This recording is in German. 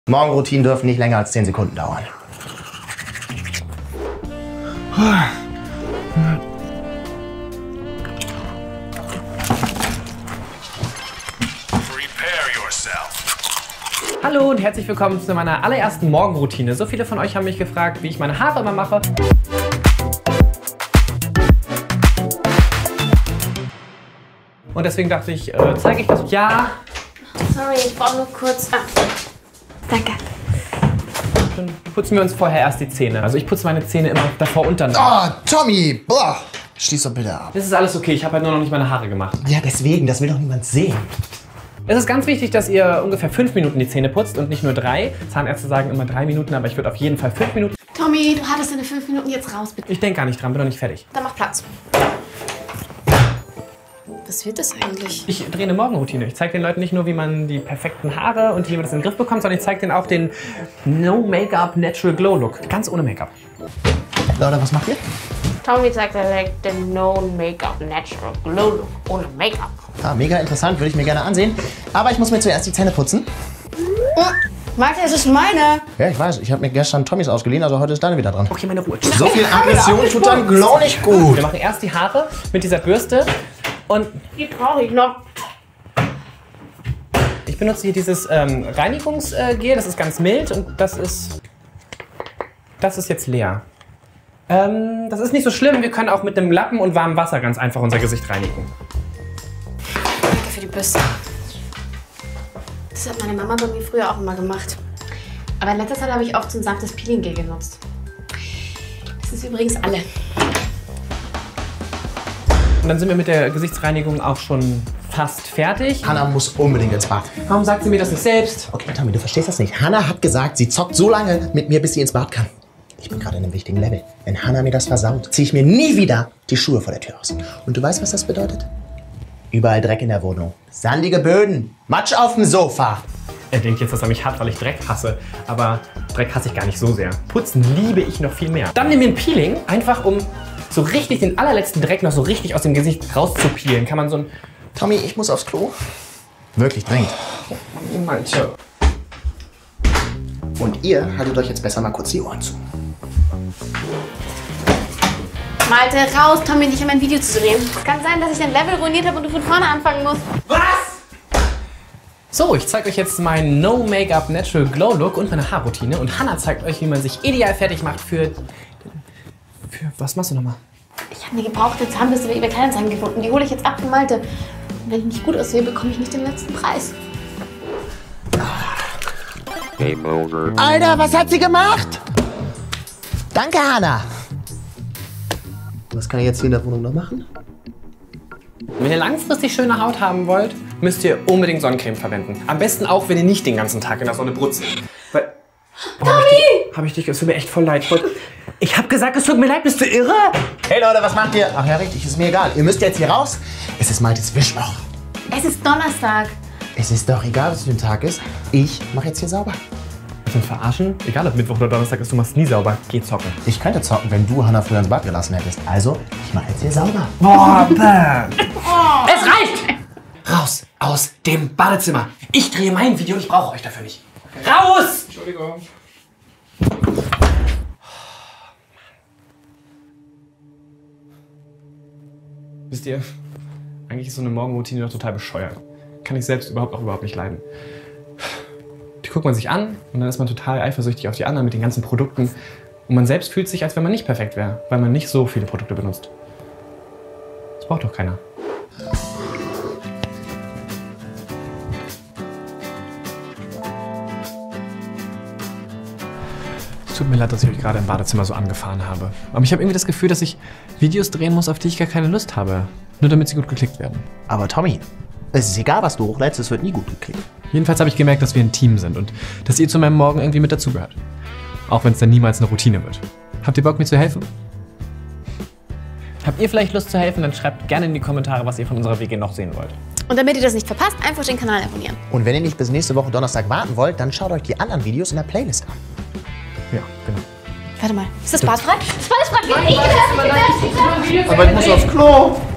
Morgenroutinen dürfen nicht länger als 10 Sekunden dauern. Hallo und herzlich willkommen zu meiner allerersten Morgenroutine. So viele von euch haben mich gefragt, wie ich meine Haare immer mache. Und deswegen dachte ich, zeige ich das. Ja. Sorry, ich brauche nur kurz. Ah, danke. Dann putzen wir uns vorher erst die Zähne. Also ich putze meine Zähne immer davor und dann. Oh, Tommy! Boah. Schließ doch bitte ab. Das ist alles okay, ich habe halt nur noch nicht meine Haare gemacht. Ja, deswegen, das will doch niemand sehen. Es ist ganz wichtig, dass ihr ungefähr 5 Minuten die Zähne putzt und nicht nur 3. Zahnärzte sagen immer 3 Minuten, aber ich würde auf jeden Fall 5 Minuten. Tommy, du hattest deine 5 Minuten jetzt raus, bitte. Ich denke gar nicht dran, bin noch nicht fertig. Dann mach Platz. Was wird das eigentlich? Ich drehe eine Morgenroutine. Ich zeige den Leuten nicht nur, wie man die perfekten Haare und wie man das in den Griff bekommt, sondern ich zeige denen auch den No Make-up Natural Glow Look. Ganz ohne Make-up. Laura, was macht ihr? Tommy zeigt den No Make-up Natural Glow Look ohne Make-up. Ah, mega interessant, würde ich mir gerne ansehen. Aber ich muss mir zuerst die Zähne putzen. Malte, es ist meine. Ja, ich weiß. Ich habe mir gestern Tommys ausgeliehen, also heute ist deine wieder dran. Okay, meine Ruhe. So viel Aggression tut deinem Glow nicht gut. Wir machen erst die Haare mit dieser Bürste und Die brauche ich noch. ich benutze hier dieses Reinigungsgel. Das ist ganz mild und das ist jetzt leer. Das ist nicht so schlimm. Wir können auch mit einem Lappen und warmem Wasser ganz einfach unser Gesicht reinigen. Danke für die Bürste. Das hat meine Mama bei mir früher auch immer gemacht. Aber in letzter Zeit habe ich oft so ein sanftes Peeling-Gel genutzt. Das ist übrigens alle. Und dann sind wir mit der Gesichtsreinigung auch schon fast fertig. Hannah muss unbedingt ins Bad. Warum sagt sie mir das nicht selbst? Okay, Tommy, du verstehst das nicht. Hannah hat gesagt, sie zockt so lange mit mir, bis sie ins Bad kann. Ich bin gerade in einem wichtigen Level. Wenn Hannah mir das versaut, ziehe ich mir nie wieder die Schuhe vor der Tür aus. Und du weißt, was das bedeutet? Überall Dreck in der Wohnung. Sandige Böden. Matsch auf dem Sofa. Er denkt jetzt, dass er mich hat, weil ich Dreck hasse. Aber Dreck hasse ich gar nicht so sehr. Putzen liebe ich noch viel mehr. Dann nehmen wir ein Peeling, einfach um so richtig den allerletzten Dreck noch so richtig aus dem Gesicht rauszupeelen. Kann man so ein... Tommy, ich muss aufs Klo. Wirklich dringend. Manche. Und ihr haltet euch jetzt besser mal kurz die Ohren zu. Malte, raus, Tommy, nicht in mein Video zu drehen. Es kann sein, dass ich dein Level ruiniert habe und du von vorne anfangen musst. Was? So, ich zeige euch jetzt meinen No Make-up Natural Glow Look und meine Haarroutine. Und Hannah zeigt euch, wie man sich ideal fertig macht für was machst du nochmal? Ich habe eine gebrauchte Zahnbürste bei eBay Kleinanzeigen gefunden. Die hole ich jetzt ab von Malte. Und wenn ich nicht gut aussehe, bekomme ich nicht den letzten Preis. Alter, was hat sie gemacht? Danke, Hannah. Was kann ich jetzt hier in der Wohnung noch machen? Wenn ihr langfristig schöne Haut haben wollt, müsst ihr unbedingt Sonnencreme verwenden. Am besten auch, wenn ihr nicht den ganzen Tag in der Sonne brutzelt. Weil... Hab ich dich, es tut mir echt voll leid. Ich hab gesagt, es tut mir leid, bist du irre? Hey Leute, was macht ihr? Ach ja, richtig, ist mir egal. Ihr müsst jetzt hier raus. Es ist Maltes Wischwoche. Es ist Donnerstag. Es ist doch egal, was für ein Tag ist. Ich mache jetzt hier sauber. Willst du mich verarschen? Egal, ob Mittwoch oder Donnerstag ist, du machst nie sauber. Geh zocken. Ich könnte zocken, wenn du Hannah früher ins Bad gelassen hättest. Also, ich mache jetzt hier sauber. Boah, es reicht! Raus aus dem Badezimmer. Ich drehe mein Video, ich brauche euch dafür nicht. Raus! Entschuldigung. Wisst ihr, eigentlich ist so eine Morgenroutine doch total bescheuert. Kann ich selbst überhaupt nicht leiden. Die guckt man sich an und dann ist man total eifersüchtig auf die anderen mit den ganzen Produkten. Und man selbst fühlt sich, als wenn man nicht perfekt wäre, weil man nicht so viele Produkte benutzt. Das braucht doch keiner. Es tut mir leid, dass ich euch gerade im Badezimmer so angefahren habe. Aber ich habe irgendwie das Gefühl, dass ich Videos drehen muss, auf die ich gar keine Lust habe. Nur damit sie gut geklickt werden. Aber Tommy, es ist egal, was du hochlädst, es wird nie gut geklickt. Jedenfalls habe ich gemerkt, dass wir ein Team sind und dass ihr zu meinem Morgen irgendwie mit dazugehört. Auch wenn es dann niemals eine Routine wird. Habt ihr Bock, mir zu helfen? Habt ihr vielleicht Lust zu helfen? Dann schreibt gerne in die Kommentare, was ihr von unserer WG noch sehen wollt. Und damit ihr das nicht verpasst, einfach den Kanal abonnieren. Und wenn ihr nicht bis nächste Woche Donnerstag warten wollt, dann schaut euch die anderen Videos in der Playlist an. Ja, genau. Warte mal, ist das Bad frei? Das Bad ist frei! Aber ich muss aufs Klo!